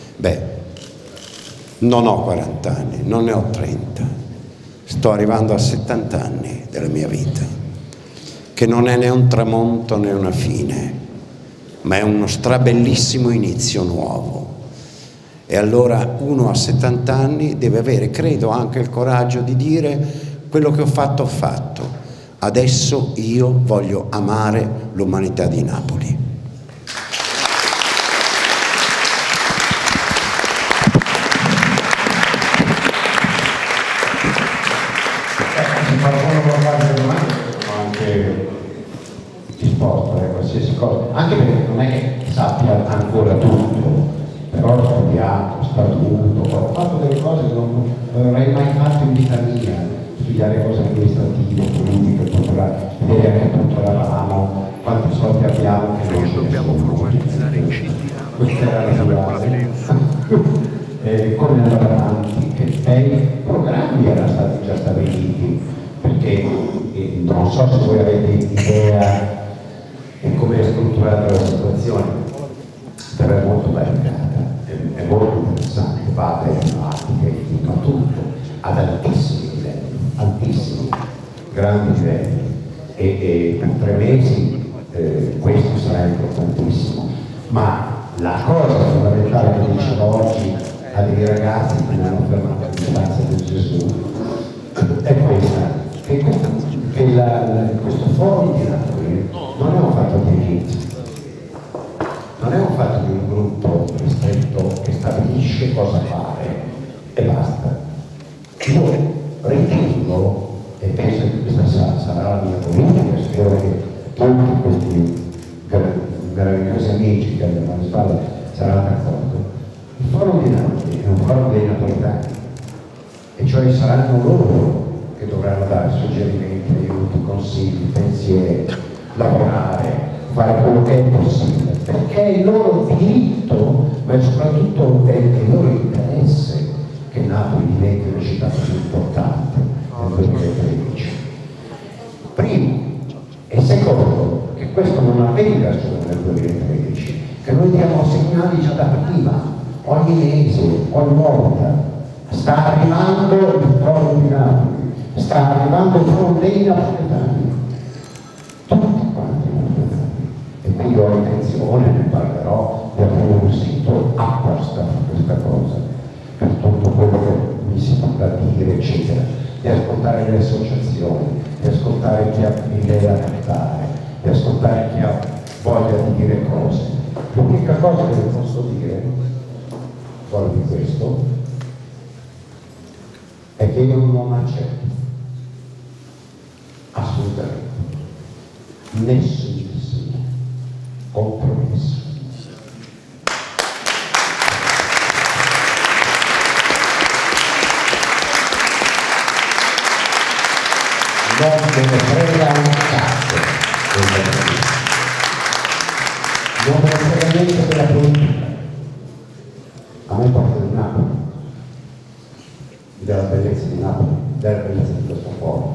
Non ho 40 anni, non ne ho 30, sto arrivando a 70 anni della mia vita, che non è né un tramonto né una fine, ma è uno strabellissimo inizio nuovo. E allora uno a 70 anni deve avere, credo, anche il coraggio di dire: quello che ho fatto, adesso io voglio amare l'umanità di Napoli. Se qualcuno vuole fare delle domande, sono anche disposto a qualsiasi cosa, anche perché non è che sappia ancora tutto, però ho studiato, statuto, ho fatto delle cose che non avrei mai fatto in vita mia, studiare cose amministrative, politiche, culturali, vedere a che punto eravamo, quanti soldi abbiamo, che non dobbiamo formalizzare in città. Questa era la base. Come andare avanti, che bei programmi erano stati già stabiliti, perché non so se voi avete idea di come è strutturata la situazione, però è molto bella, è molto interessante, va a tematiche, ma tutto ad altissimi livelli, grandi livelli, e per 3 mesi questo sarà importantissimo. Ma la cosa fondamentale che dicevo oggi a dei ragazzi che mi hanno fermato all'inizio di Gesù è questa, che questo forum di Napoli non è un fatto di elite, non è un fatto di un gruppo ristretto che stabilisce cosa fare e basta. Io ritengo, e penso che questa sarà la mia politica, spero che tutti questi meravigliosi amici che abbiamo alle spalle saranno d'accordo. Il forum di Napoli è un forum dei napoletani, e cioè saranno loro che dovranno dare suggerimenti, aiuti, consigli, pensieri, lavorare, fare quello che è possibile, perché è il loro diritto, ma soprattutto è il loro interesse che Napoli diventi una città più importante nel 2013. Primo. E secondo, che questo non avvenga solo nel 2013, che noi diamo segnali già da prima, ogni mese, ogni volta. Sta arrivando il forum di Napoli, sta arrivando il forum dei napoletani, tutti quanti i napoletani. E quindi ho intenzione, ne parlerò, di aprire un sito apposta per questa cosa, per tutto quello che mi si potrà dire, eccetera, di ascoltare le associazioni, di ascoltare chi ha idee da trattare, di ascoltare chi ha voglia di dire cose. L'unica cosa che vi posso dire, fuori di questo, è che io non accetto assolutamente nessun compromesso. Non me ne frega un cazzo non me ne frega niente della politica, a me importa di Napoli, della bellezza di Napoli, della bellezza di questo forum,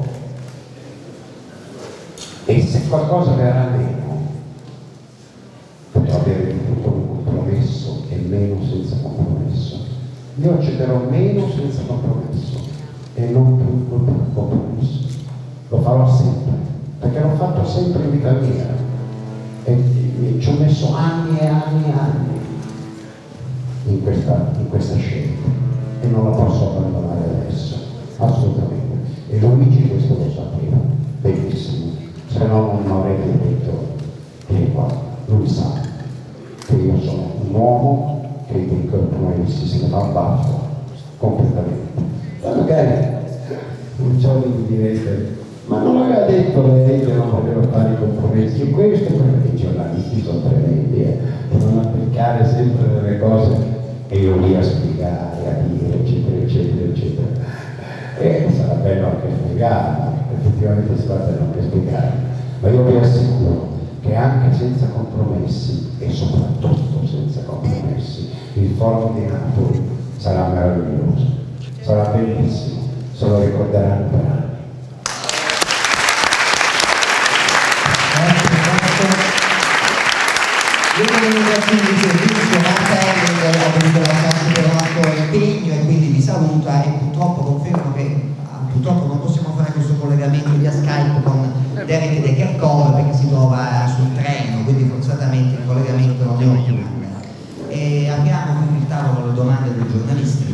e se qualcosa verrà meno potrò avere di tutto un compromesso e meno senza compromesso. Io accetterò meno senza compromesso e non più compromesso. Lo farò sempre, perché l'ho fatto sempre in vita mia e ci ho messo anni e anni e anni in questa scelta e non la posso abbandonare adesso, assolutamente. E Luigi questo lo sapeva benissimo, se no non avrei detto vieni qua, lui sa che io sono un uomo che i compromessi se ne fa un baffo completamente. Ma magari un giorno mi direte ma non aveva detto lei che non poteva fare i compromessi, questo perché i giornalisti sono tremendi, devono applicare sempre delle cose e io lì a spiegare, a dire, eccetera, eccetera, eccetera. E sarà bello anche spiegare, effettivamente si tratta anche spiegare, ma io vi assicuro che anche senza compromessi e soprattutto senza compromessi il forum di Napoli sarà meraviglioso, sarà bellissimo, se lo ricorderanno per anni. Io vi ringrazio di servizio, Martelli ha dovuto lasciarsi per un altro impegno e quindi vi saluta e purtroppo confermo che purtroppo non possiamo fare questo collegamento via Skype con Derek De Kerkhove perché si trova sul treno, quindi forzatamente il collegamento non è ottimale. E apriamo quindi il tavolo alle domande dei giornalisti.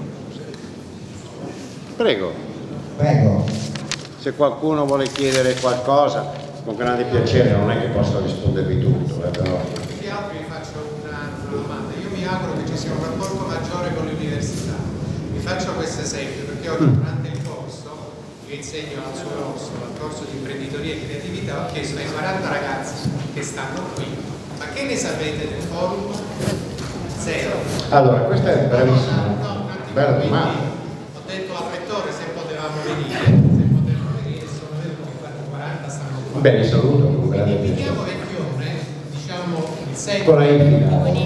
Prego. Prego. Se qualcuno vuole chiedere qualcosa, con grande piacere, non è che posso rispondervi tutto, però. Vi faccio una domanda. Io mi auguro che ci sia un rapporto maggiore con l'università. Vi faccio questo esempio perché oggi durante il corso, io insegno al suo corso, al corso di imprenditoria e creatività, ho chiesto ai 40 ragazzi che stanno qui, ma che ne sapete del forum? Zero. Allora, questa è bravissima. Bella domanda. Ho detto al rettore se potevamo venire, sono venuti 40 stanno qua. Bene, saluto con grande piacere. Invitiamo Vecchione, diciamo il 6. Con la in finale.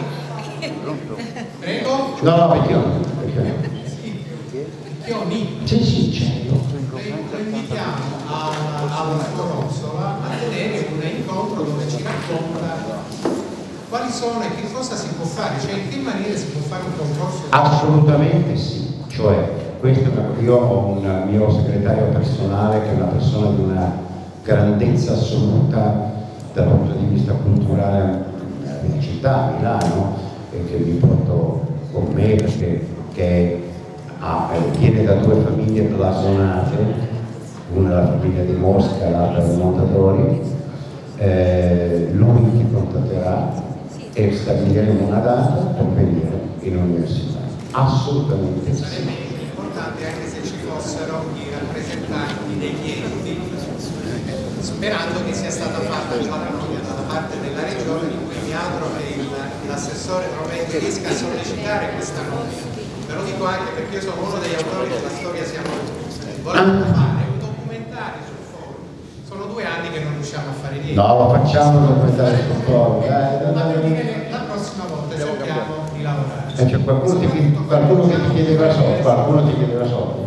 Prego? No, no, Vecchione. Vecchioni. Sì, certo. Lo invitiamo alla Forosola a tenere un incontro dove ci racconta quali sono e che cosa si può fare, cioè in che maniera si può fare un concorso. Assolutamente sì, cioè io ho un mio segretario personale che è una persona di una grandezza assoluta dal punto di vista culturale della città, Milano, e che mi porto con me perché viene da due famiglie blasonate, una la famiglia di Mosca, l'altra dei Mondadori. Lui ti contatterà e stabiliremo una data per venire in università. Assolutamente sì. Sarebbe importante anche se ci fossero i rappresentanti degli enti, sperando che sia stata fatta la paranoia dalla parte della regione, in cui mi auguro che l'assessore Rovetti riesca a sollecitare questa nomina. Ve lo dico anche perché io sono uno degli autori della storia Siamo Noi. Volevo fare un documentario sul forum. Sono 2 anni che non riusciamo a fare niente. No, lo facciamo un documentario sul forum. La prossima volta cerchiamo di lavorare. Cioè, qualcuno che ti chiedeva soldi, qualcuno ti chiedeva soldi.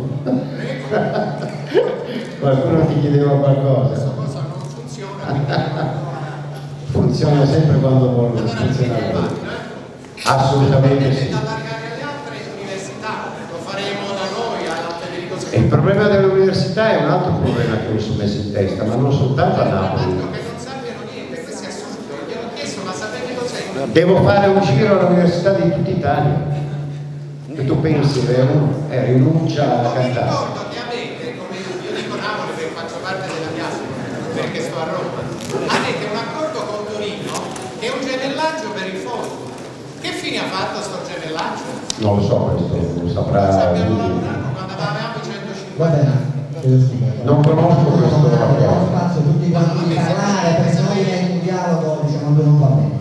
Qualcuno ti chiedeva qualcosa. Questa cosa non funziona. Funziona sempre quando vuole funzionare. Assolutamente sì. Da allargare alle altre università, lo faremo da noi alla Federico II. E il problema dell'università è un altro problema che mi sono messo in testa, ma non soltanto a Napoli. Che non sappiano niente, questo è assurdo. Gliel'ho chiesto, ma sapete cos'è? Devo fare un giro all'università di tutta Italia. E tu pensi, rinuncia alla cantare. Ricordo che avete, come io dico Napoli perché faccio parte della diaspora, perché sto a Roma, avete un accordo con Torino che è un gemellaggio per il fondo. Che fine ha fatto sto gemellaggio? Non lo so, questo lo saprà. Quando avevamo i 150. Va bene. Non conosco questo Abbiamo spazio tutti quanti di parlare, perché noi è un dialogo, diciamo, non va bene.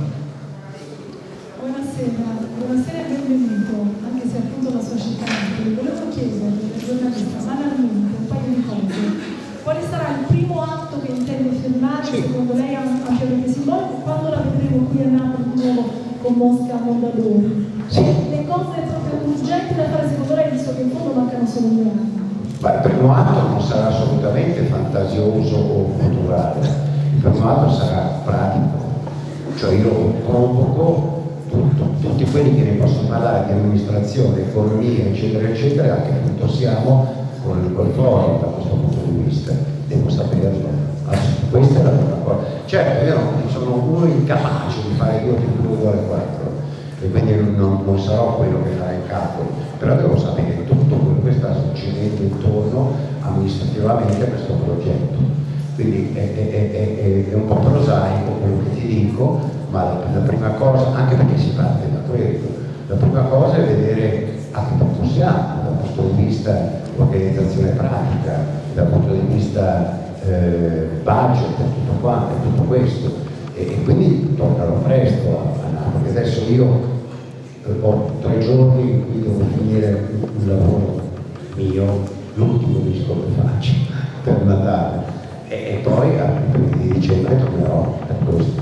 Buonasera e benvenuto, anche se appunto la sua città. Volevo chiedere al giornalista banalmente un paio di cose. Quale sarà il primo atto che intende firmare, secondo lei, anche perché simbolico, quando la vedremo qui a Napoli di nuovo con Mosca Mondadori? Sì. Le cose proprio urgenti da fare secondo lei, visto che in fondo mancano solo 2 anni? Ma il primo atto non sarà assolutamente fantasioso o culturale, il primo atto sarà pratico, cioè io convoco tutti quelli che ne possono parlare di amministrazione, economia, eccetera, eccetera, a che punto siamo col forum da questo punto di vista, devo saperlo. Questa è la prima cosa. Certo, io sono uno incapace di fare 2 più 2 uguale 4 e quindi non sarò quello che farà i calcoli, però devo sapere tutto quello che sta succedendo intorno amministrativamente a questo progetto. Quindi è un po' prosaico quello che ti dico, ma la prima cosa, anche perché si parte da quello, la prima cosa è vedere a che punto siamo dal punto di vista organizzazione pratica, dal punto di vista budget e tutto quanto, tutto questo, e quindi tornerò presto a Napoli. Adesso io ho 3 giorni in cui devo finire un lavoro mio, l'ultimo disco che faccio per Natale, e poi a dicembre tornerò per questo.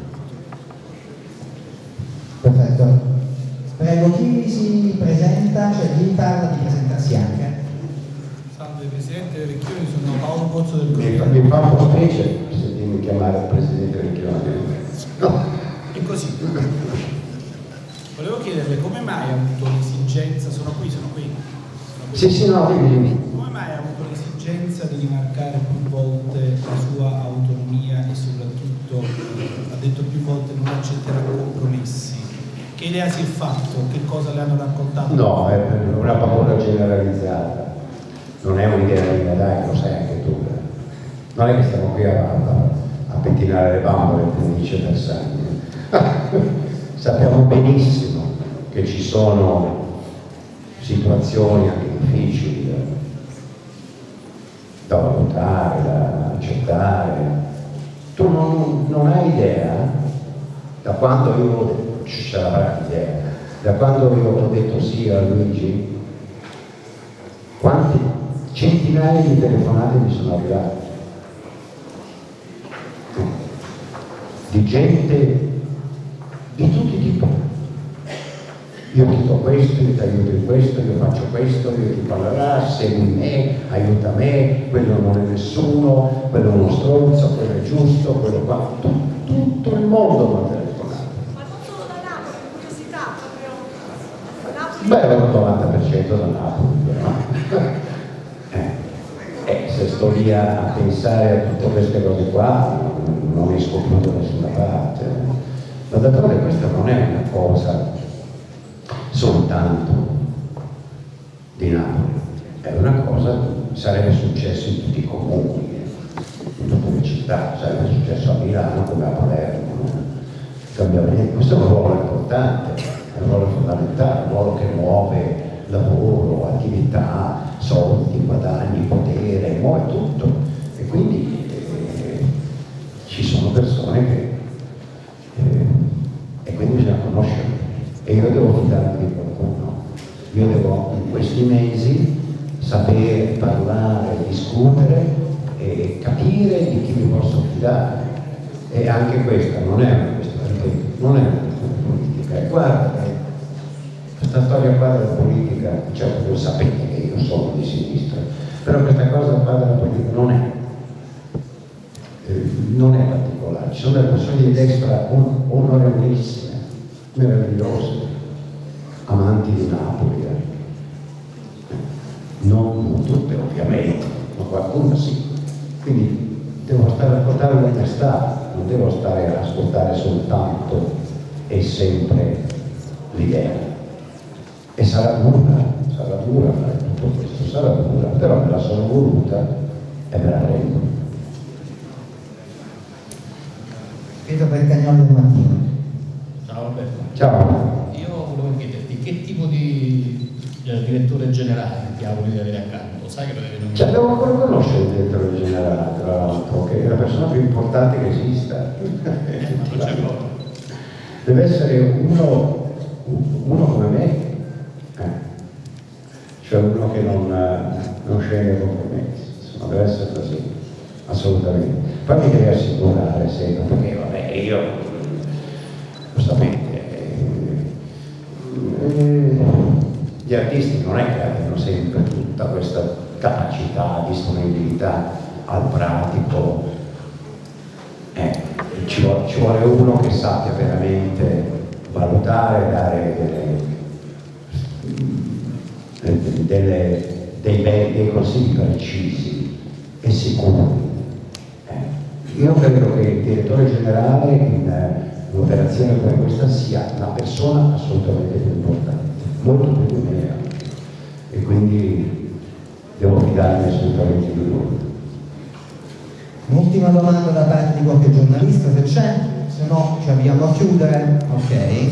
Perfetto. Prego, chi si presenta, cioè chi parla di presentarsi anche. Salve Presidente Recchioni, sono Paolo Pozzo del Governo. Mi fa un po' specie sentirmi chiamare il Presidente Recchioni. No. E così. Volevo chiederle come mai ha avuto l'esigenza, sono qui. Sì, no, come mai ha avuto l'esigenza di rimarcare più volte la sua autonomia e soprattutto ha detto più volte non accetterà compromessi? Che idea si è fatto? Che cosa le hanno raccontato? No, è una paura generalizzata, non è un'idea mia, dai, lo sai anche tu. Non è che stiamo qui a pettinare le bambole, come dice Bersani. Sappiamo benissimo che ci sono situazioni anche difficili da valutare, da accettare. Tu non hai idea, da quando io ci sarà idea, da quando io ho detto sì a Luigi, quante centinaia di telefonate mi sono arrivate di gente di tutti i tipi. Io ti do questo, io ti aiuto in questo, io faccio questo, io ti parlerà, segui me, aiuta me, quello non è nessuno, quello è uno stronzo, quello è giusto, quello qua, tutto il mondo mi ha telefonato. Ma non solo da Napoli, curiosità, proprio Beh, un 90% da Napoli, però. Se sto lì a pensare a tutte queste cose qua, non esco più da nessuna parte. Ma d'altronde questa non è una cosa soltanto di Napoli, è una cosa che sarebbe successo in tutti i comuni, in tutte le città, sarebbe successo a Milano come a Palermo, no? Questo è un ruolo importante, è un ruolo fondamentale, un ruolo che muove lavoro, attività, soldi, guadagni, potere, muove tutto, e quindi ci sono persone che conoscermi e io devo fidarmi di qualcuno. Io devo in questi mesi sapere parlare, discutere e capire di chi mi posso fidare. E anche questa non è una questione, non è una questione politica. E guarda, questa storia qua della politica, certo voi sapete che io sono di sinistra, però questa cosa qua della politica non è particolare. Ci sono delle persone di destra onorevolissime, meravigliose, amanti di Napoli, non tutte ovviamente, ma qualcuno sì. Quindi devo stare a ascoltare l'onestà, non devo stare a ascoltare soltanto e sempre l'idea. E sarà dura fare tutto questo, sarà dura, però me la sono voluta e me la prendo. Pietro Bercagnoli del Mattino. Ciao Alberto. Ciao. Io volevo chiederti che tipo di direttore generale ti auguri di avere accanto? Sai che lo devi nominare? Cioè, devo ancora conoscere il direttore generale, tra l'altro, che è la persona più importante che esista. Non c'è modo. Deve essere uno come me, cioè uno che non scende compromessi, insomma, deve essere così, assolutamente. Poi mi deve assicurare sempre, perché vabbè, io, lo sapete, gli artisti non è che abbiano sempre tutta questa capacità, disponibilità al pratico, ci vuole uno che sappia veramente valutare, dare dei consigli precisi e sicuri. Io credo che il direttore generale in un'operazione come questa sia la persona assolutamente più importante, molto più di me, e quindi devo fidarmi assolutamente di lui. Un'ultima domanda da parte di qualche giornalista, se c'è, se no ci avviamo a chiudere. Ok.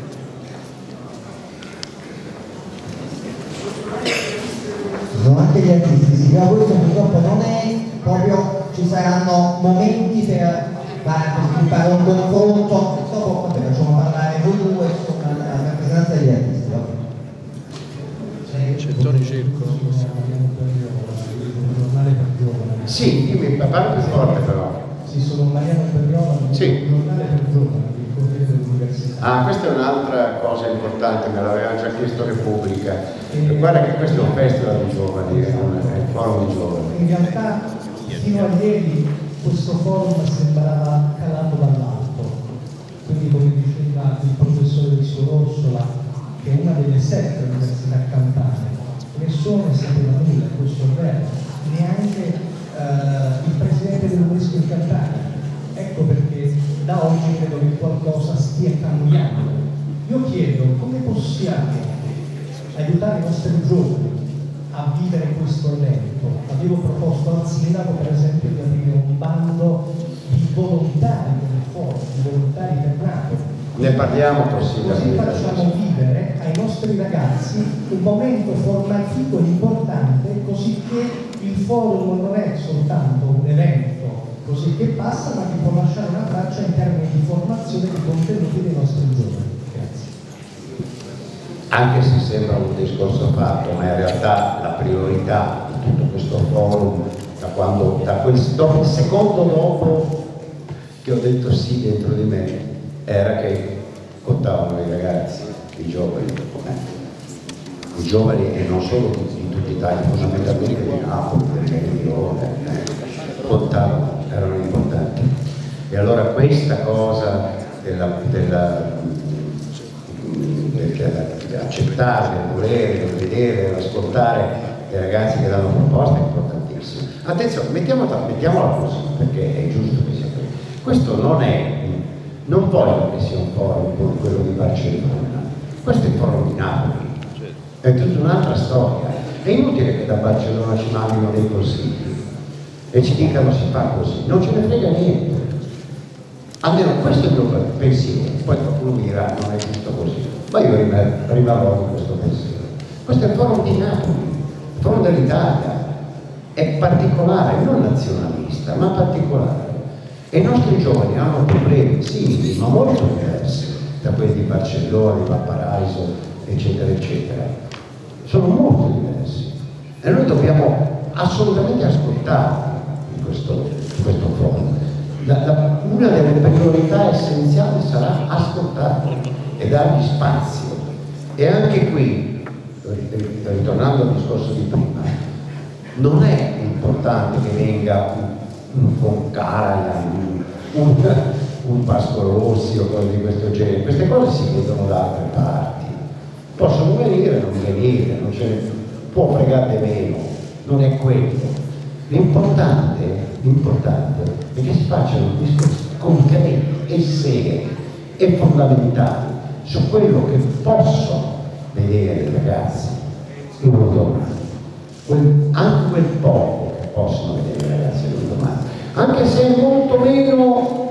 Sono anche gli artisti, sì, ma questo purtroppo non è proprio, ci saranno momenti per fare un confronto, dopo vabbè, facciamo parlare voi due, insomma, la rappresentanza degli artisti. C'è Toni Circo. Sì, dimmi, parla più forte però. Sì, sono Mariano Perriola, sì. Giornale per giovani, il Corriere dell'Università. Ah, questa è un'altra cosa importante, me l'aveva già chiesto Repubblica. Guarda che questo è un festival di giovani, è un forum di giovani. In realtà fino a ieri questo forum sembrava calato dall'alto, quindi come diceva il professore Rizzo Rossola, che è una delle 7 università campane, nessuno ne sapeva nulla, questo è vero, neanche il presidente dell'UNESCO in Campania. Ecco perché da oggi credo che qualcosa stia cambiando. Io chiedo come possiamo aiutare i nostri giovani a vivere questo evento. Avevo proposto al sindaco per esempio di aprire un bando di volontari del forum, di volontari per Napoli. Ne parliamo così facciamo vivere ai nostri ragazzi un momento formativo importante, così che il forum non è soltanto un evento così che passa, ma che può lasciare una traccia in termini di formazione e di contenuti dei nostri giovani. Grazie. Anche se sembra un discorso fatto, ma in realtà la priorità di tutto questo forum, dopo il secondo dopo che ho detto sì dentro di me, era che contavano i ragazzi, i giovani e non solo di tutta Italia, fondamentalmente di Napoli, del Meridione, contavano, erano importanti. E allora questa cosa dell'accettare, del volere, del vedere, dell'ascoltare i ragazzi che danno proposte è importantissimo. Attenzione, mettiamola così, perché è giusto che sia così. Questo non voglio che sia un forum come quello di Barcellona, questo è il forum di Napoli, è tutta un'altra storia. È inutile che da Barcellona ci mandino dei consigli e ci dicano si fa così, non ce ne frega niente. Almeno questo è il mio pensiero, poi qualcuno mi dirà non è giusto così, ma io rimarrò di questo pensiero. Questo è il forum di Napoli, il forum dell'Italia, è particolare, non nazionalista, ma particolare. E i nostri giovani hanno problemi simili, ma molto diversi. da quelli di Barcellona, di Valparaiso, eccetera, eccetera. Sono molto diversi e noi dobbiamo assolutamente ascoltarli in questo forum. Una delle priorità essenziali sarà ascoltarli e dargli spazio. E anche qui, ritornando al discorso di prima, non è importante che venga un Karajan, un Vasco Rossi o cose di questo genere. Queste cose si vedono da altre parti. Possono venire o non venire, non ce ne può fregare meno, non è quello. L'importante è che si facciano discorsi concreti e seri e fondamentali su quello che possono vedere i ragazzi in un domani, anche quel poco che possono vedere i ragazzi in un domani, anche se è molto meno,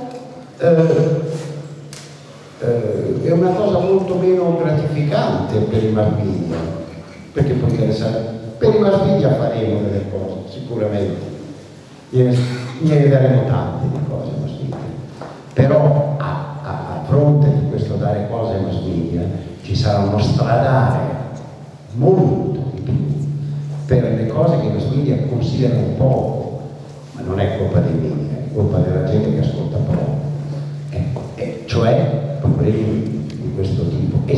è una cosa molto meno gratificante per i mass media, perché può interessare. Per i mass media faremo delle cose, sicuramente, ne daremo tante di cose ai mass media, però a fronte di questo dare cose ai mass media ci sarà uno stradare molto di più per le cose che i mass media considerano poco, ma non è colpa dei media, è colpa della gente che ascolta poco, cioè problemi di questo tipo, e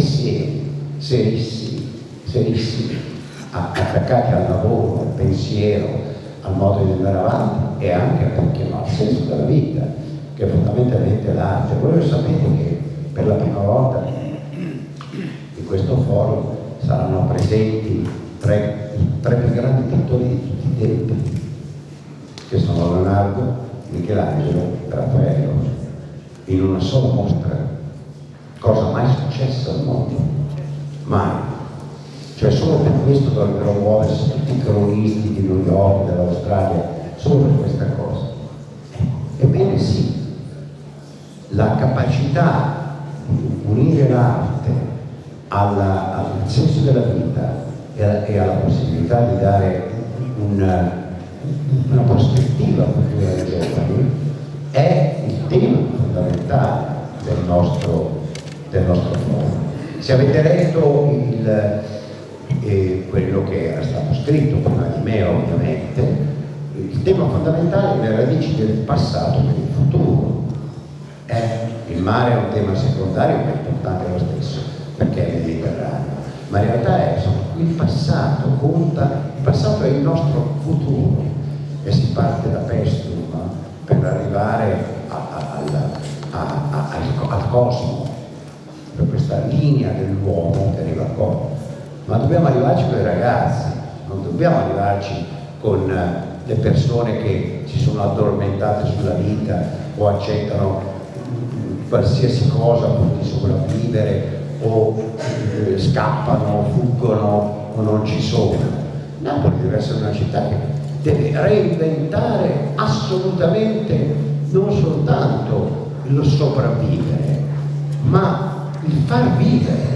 serissimi, attaccati al lavoro, al pensiero, al modo di andare avanti e anche, perché no, al senso della vita, che è fondamentalmente l'arte. Voi sapete che per la prima volta in questo forum saranno presenti i tre più grandi pittori di tutti i tempi, che sono Leonardo, Michelangelo e Raffaello, in una sola mostra. Cosa mai successa al mondo? Mai. Cioè solo per questo dovrebbero muoversi tutti i cronisti di New York, dell'Australia, solo per questa cosa. Ebbene sì, la capacità di unire l'arte al senso della vita e alla possibilità di dare una prospettiva futura ai giovani è il tema fondamentale del nostro forum. Se avete letto quello che era stato scritto prima di me, ovviamente, il tema fondamentale è le radici del passato per il futuro. Il mare è un tema secondario ma è importante lo stesso, perché è il Mediterraneo, ma in realtà il passato conta, il passato è il nostro futuro e si parte da Pestum per arrivare al cosmo, per questa linea dell'uomo che arriva al cosmo. Ma dobbiamo arrivarci con i ragazzi, non dobbiamo arrivarci con le persone che si sono addormentate sulla vita o accettano qualsiasi cosa pur di sopravvivere o scappano, fuggono o non ci sono. Napoli deve essere una città che deve reinventare assolutamente non soltanto lo sopravvivere, ma il far vivere,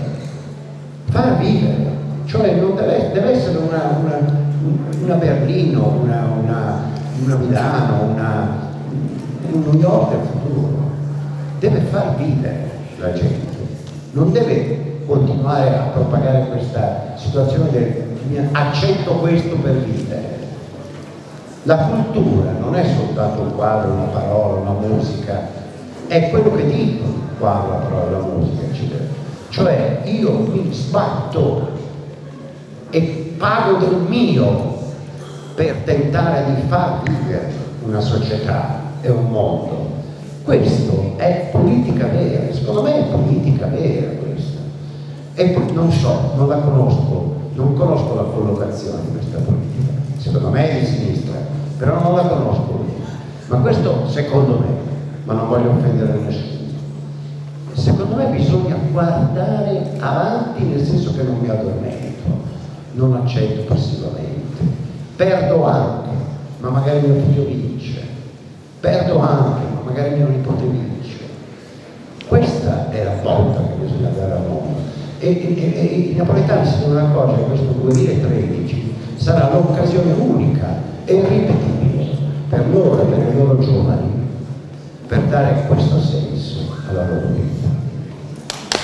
cioè non deve essere una Berlino, una Milano, un New York del futuro, deve far vivere la gente, non deve continuare a propagare questa situazione del accetto questo per vivere. La cultura non è soltanto un quadro, una parola, una musica, è quello che dicono il quadro, la parola, la musica, eccetera. Cioè io mi sbatto e pago del mio per tentare di far vivere una società e un mondo. Questo è politica vera, secondo me è politica vera questa. E non so, non la conosco, non conosco la collocazione di questa politica, secondo me è di sinistra, però non la conosco. Ma questo secondo me, ma non voglio offendere nessuno. Secondo me bisogna guardare avanti, nel senso che non mi addormento, non accetto passivamente, perdo anche, ma magari mio figlio vince, perdo anche, ma magari mio nipote vince. Questa è la volta che bisogna dare al mondo. E i napoletani si devono accorgere che questo 2013 sarà l'occasione unica e irripetibile per loro e per i loro giovani per dare questo senso alla loro vita.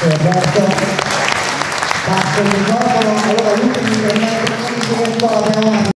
Grazie Alberto. Grazie al microfono. Allora l'ultimo intervento,